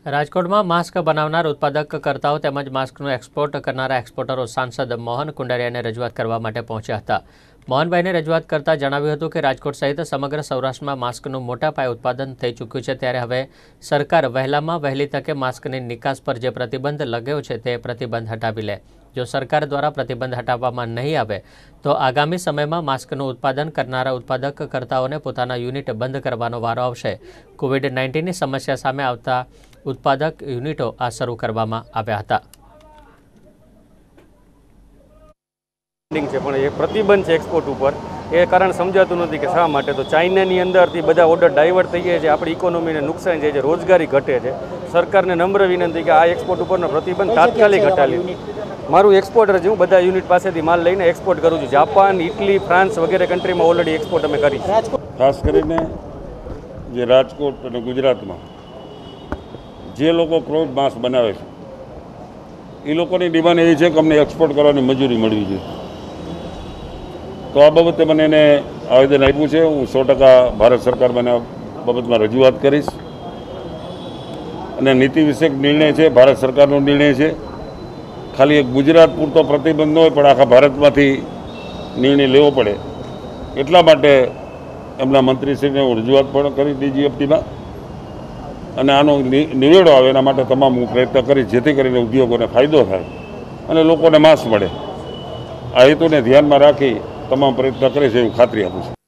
રાજકોટમાં માસ્ક બનાવનાર ઉત્પાદકકર્તાઓ તેમજ માસ્કનું એક્સપોર્ટ કરનારા એક્સપોર્ટરો સાંસદ મોહન કુંડારિયાને રજૂઆત કરવા માટે પહોંચ્યા હતા। મોહનભાઈને રજૂઆત કરતા જણાવ્યું હતું કે રાજકોટ સહિત સમગ્ર સૌરાષ્ટ્રમાં માસ્કનું મોટા પાયે ઉત્પાદન થઈ ચૂક્યું છે, ત્યારે હવે સરકાર વહેલામાં વહેલી તકે માસ્કની નિકાસ પર જે પ્રતિબંધ લગાવ્યો છે તે પ્રતિબંધ હટાવી લે। જો સરકાર દ્વારા પ્રતિબંધ હટાવવામાં નહીં આવે તો આગામી સમયમાં માસ્કનું ઉત્પાદન કરનારા ઉત્પાદકકર્તાઓને પોતાના યુનિટ બંધ કરવાનો વારો આવશે। કોવિડ-19ની સમસ્યા સામે આવતા ઉત્પાદક યુનિટો આ શરૂ કરવામાં આવ્યા હતા। પણ એ પ્રતિબંધ છે એક્સપોર્ટ ઉપર, એ કારણ સમજાતું નથી કે શા માટે। તો ચાઇનાની અંદરથી બધા ઓર્ડર ડાયવર્ટ થઈ ગયા છે, આપણી ઇકોનોમીને નુકસાન જાય છે, રોજગારી ઘટે છે। સરકારને નમ્ર વિનંતી કે આ એક્સપોર્ટ ઉપરનો પ્રતિબંધ તાત્કાલિક હટાવી। મારું એક્સપોર્ટર છે, હું બધા યુનિટ પાસેથી માલ લઈને એક્સપોર્ટ કરું છું। જાપાન, ઇટલી, ફ્રાન્સ વગેરે કન્ટ્રીમાં ઓલરેડી એક્સપોર્ટ અમે કરી છે। ખાસ કરીને જે રાજકોટ અને ગુજરાતમાં જે લોકો ક્લોથ માસ્ક બનાવે છે એ લોકોની ડિમાન્ડ એવી છે કે અમને એક્સપોર્ટ કરવાની મંજૂરી મળવી જોઈએ। તો આ બાબતે મને એને આવેદન આપ્યું છે। હું 100% ભારત સરકારમાં આ બાબતમાં રજૂઆત કરીશ અને નીતિ વિષયક નિર્ણય છે, ભારત સરકારનો નિર્ણય છે। ખાલી એક ગુજરાત પૂરતો પ્રતિબંધ ન હોય પણ આખા ભારતમાંથી નિર્ણય લેવો પડે, એટલા માટે એમના મંત્રીશ્રીને હું રજૂઆત પણ કરી ડીજીએફટીમાં અને આનો નિવેડો આવે એના માટે તમામ હું પ્રયત્ન કરીશ, જેથી કરીને ઉદ્યોગોને ફાયદો થાય અને લોકોને માસ્ક મળે। આ હેતુને ધ્યાનમાં રાખી તમામ પ્રયત્ન કરીશ એવી ખાતરી આપું છું।